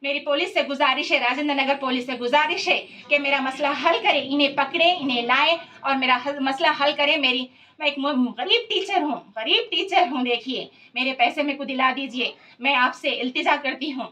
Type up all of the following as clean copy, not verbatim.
मेरी पुलिस से गुजारिश है, राजेंद्र नगर पुलिस से गुजारिश है कि मेरा मसला हल करे, इन्हें पकड़े, इन्हें लाए और मेरा मसला हल करे। मैं एक गरीब टीचर हूँ। देखिए मेरे पैसे मेरे को दिला दीजिए, मैं आपसे इल्तिजा करती हूँ।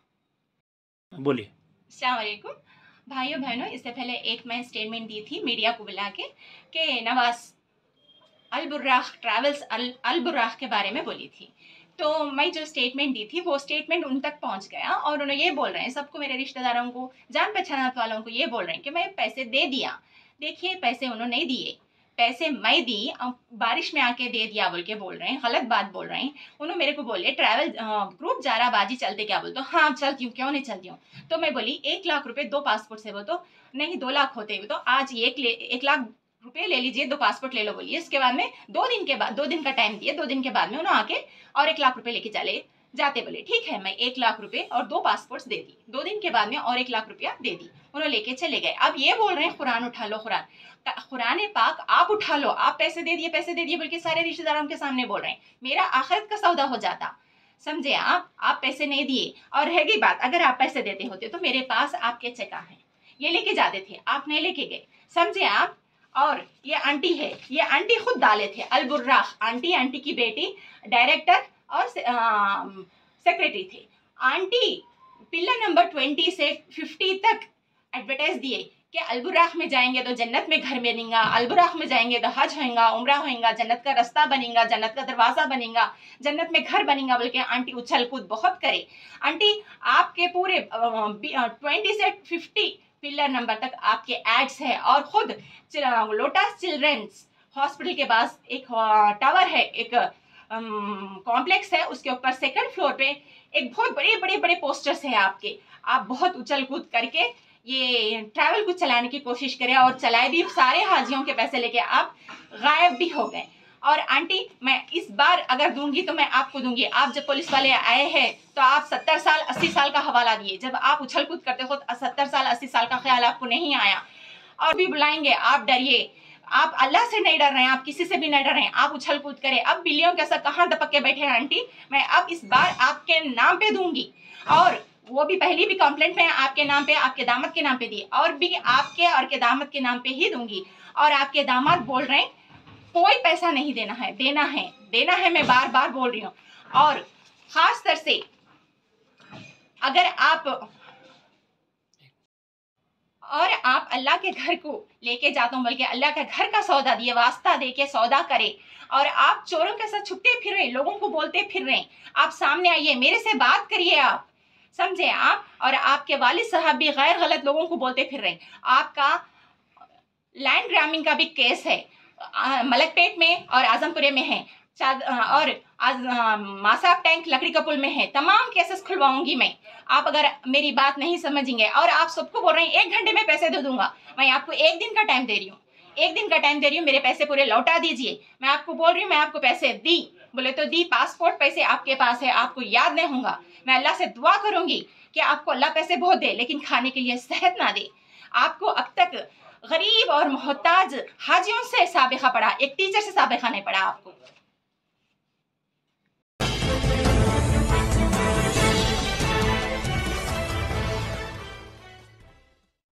बोलिए। अस्सलाम वालेकुम भाइयों बहनों, इससे पहले एक मैं स्टेटमेंट दी थी मीडिया को बुला के कि नवाज अल-बुर्राक ट्रैवल्स अल-बुर्राक के बारे में बोली थी। तो मैं जो स्टेटमेंट दी थी वो स्टेटमेंट उन तक पहुंच गया और उन्होंने ये बोल रहे हैं, सबको, मेरे रिश्तेदारों को, जान पहचान वालों को ये बोल रहे हैं कि मैं पैसे दे दिया। देखिए पैसे उन्होंने नहीं दिए, पैसे मैं दी, बारिश में आके दे दिया बोल के बोल रहे हैं, गलत बात बोल रहे हैं। उन्होंने मेरे को बोले ट्रैवल ग्रुप जा रहा बाजी, चलते क्या बोलते हो? हाँ चलती हूँ, क्यों नहीं चलती हूँ। तो मैं बोली 1 लाख रुपए 2 पासपोर्ट से, वो तो नहीं 2 लाख होते हुए तो आज 1 लाख रुपए ले लीजिए, 2 पासपोर्ट ले लो बोलिए। इसके बाद में 2 दिन का टाइम दिए, 2 दिन के बाद में उन्होंने आके और 1 लाख रुपए लेके चले जाते। बोले ठीक है, मैं 1 लाख रुपए और 2 पासपोर्ट्स दे दी। 2 दिन के बाद में और 1 लाख रुपया दे दी, उन्होंने लेके चले गए। अब ये बोल रहे हैं कुरान उठा लो, कुरान पाक आप उठा लो, आप पैसे दे दिए बल्कि सारे रिश्तेदारों के सामने बोल रहे हैं। मेरा आखिरत का सौदा हो जाता, समझे आप पैसे नहीं दिए। और रहेगी बात, अगर आप पैसे देते होते तो मेरे पास आपके चेक हैं, ये लेके जाते थे, आप नहीं लेके गए, समझे आप। और ये आंटी है, ये आंटी खुद डाले थे अल-बुर्राक, आंटी की बेटी डायरेक्टर और सेक्रेटरी थे। आंटी पिलर नंबर 20 से 50 तक एडवर्टाइज दिए कि अल-बुर्राक में जाएंगे तो जन्नत में घर बनेगा, अल-बुर्राक में जाएंगे तो हज होएगा, उम्रा होएगा, जन्नत का रास्ता बनेगा, जन्नत का दरवाजा बनेगा, जन्नत में घर बनेगा बोल के आंटी उछल कूद बहुत करे। आंटी आपके पूरे 20 से 50 पिलर नंबर तक आपके एड्स है। और खुद लोटस चिल्ड्रंस हॉस्पिटल के पास एक टावर है, एक कॉम्प्लेक्स है, उसके ऊपर 2nd फ्लोर पे एक बहुत बड़े पोस्टर्स है आपके। आप बहुत उछल कूद करके ये ट्रैवल को चलाने की कोशिश करें और चलाए भी, सारे हाजियों के पैसे लेके आप गायब भी हो गए। और आंटी मैं इस बार अगर दूंगी तो मैं आपको दूंगी। आप जब पुलिस वाले आए हैं तो आप 70 साल 80 साल का हवाला दिए, जब आप उछल कूद करते हो तो 70 साल 80 साल का ख्याल आपको नहीं आया। और भी बुलाएंगे, आप डरिए, आप अल्लाह से नहीं डर रहे हैं, आप किसी से भी नहीं डर रहे हैं, आप उछल कूद करें। अब बिल्लियों के साथ कहाँ दपक के बैठे हैं आंटी, मैं अब इस बार आपके नाम पे दूंगी। और वो भी पहली भी कंप्लेंट में आपके नाम पे, आपके दामाद के नाम पे दी, और भी आपके और के दामाद के नाम पे ही दूंगी। और आपके दामाद बोल रहे हैं कोई पैसा नहीं देना है, देना है, मैं बार बार बोल रही हूँ। और खास तर से अगर आप अल्लाह के घर को लेके जाते हो, बल्कि अल्लाह के घर का सौदा दिए, वास्ता दे के सौदा करे, और आप चोरों के साथ छुपते फिर रहे, लोगों को बोलते फिर रहे, आप सामने आइए, मेरे से बात करिए, आप समझे आप। और आपके वालिद साहब भी गैर गलत लोगों को बोलते फिर रहे। आपका लैंड ग्राबिंग का भी केस है, मलकपेट में और आजमपुरे में है, और मासाब टैंक लकड़ी का पुल में है। तमाम केसेस खुलवाऊंगी मैं, आप अगर मेरी बात नहीं समझेंगे। और आप सबको बोल रहे हैं 1 घंटे में पैसे दे दूंगा, मैं आपको 1 दिन का टाइम दे रही हूँ, 1 दिन का टाइम दे रही हूँ, मेरे पैसे पूरे लौटा दीजिए। मैं आपको बोल रही हूँ, मैं आपको पैसे दी, बोले तो दी, पासपोर्ट पैसे आपके पास है, आपको याद नहीं होगा। मैं अल्लाह से दुआ करूंगी कि आपको अल्लाह पैसे बहुत दे, लेकिन खाने के लिए सेहत ना दे। आपको अब तक गरीब और मोहताज हाजियों से साबिका पड़ा, एक टीचर से साबिका नहीं पड़ा आपको।